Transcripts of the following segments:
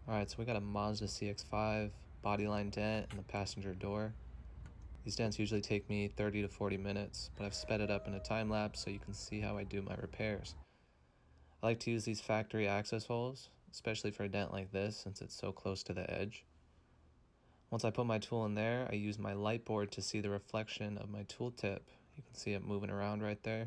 Alright, so we got a Mazda CX5 Bodyline dent in the passenger door. These dents usually take me 30 to 40 minutes, but I've sped it up in a time lapse so you can see how I do my repairs. I like to use these factory access holes, especially for a dent like this since it's so close to the edge. Once I put my tool in there, I use my light board to see the reflection of my tool tip. You can see it moving around right there.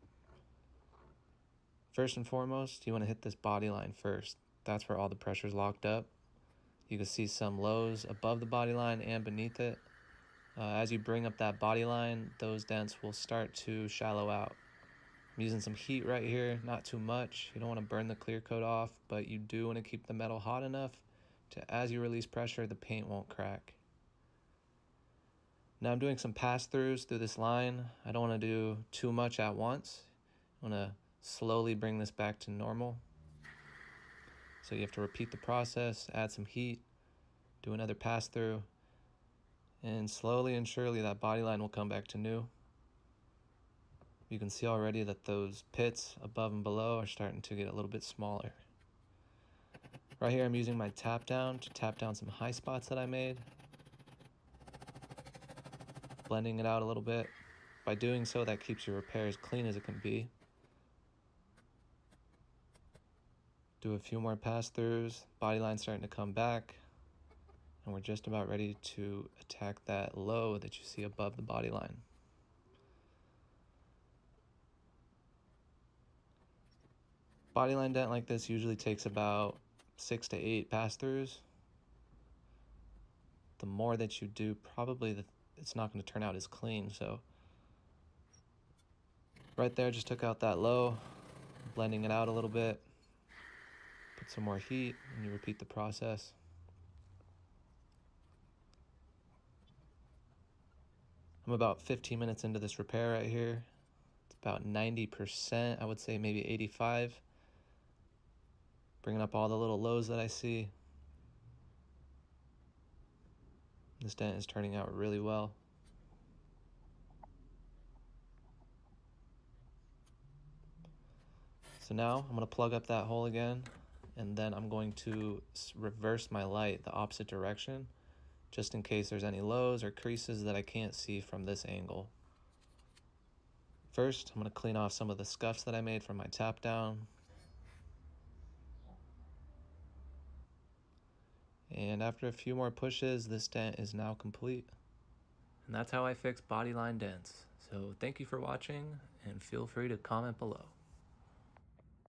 First and foremost, you want to hit this body line first. That's where all the pressure is locked up. You can see some lows above the body line and beneath it. As you bring up that body line, those dents will start to shallow out. I'm using some heat right here, not too much. You don't want to burn the clear coat off, but you do want to keep the metal hot enough to, as you release pressure, the paint won't crack. Now I'm doing some pass-throughs through this line. I don't want to do too much at once. I want to slowly bring this back to normal. So you have to repeat the process, add some heat, do another pass-through, and slowly and surely that body line will come back to new. You can see already that those pits above and below are starting to get a little bit smaller. Right here I'm using my tap down to tap down some high spots that I made, blending it out a little bit. By doing so, that keeps your repair as clean as it can be. Do a few more pass-throughs, body line starting to come back, and we're just about ready to attack that low that you see above the body line. Bodyline dent like this usually takes about 6 to 8 pass-throughs. The more that you do, probably it's not going to turn out as clean. So right there, just took out that low, blending it out a little bit. Put some more heat and you repeat the process. I'm about 15 minutes into this repair right here. It's about 90%, I would say maybe 85%. Bringing up all the little lows that I see. This dent is turning out really well. So now I'm going to plug up that hole again, and then I'm going to reverse my light the opposite direction, just in case there's any lows or creases that I can't see from this angle. First, I'm going to clean off some of the scuffs that I made from my tap down. And after a few more pushes, this dent is now complete. And that's how I fix bodyline dents. So thank you for watching, and feel free to comment below.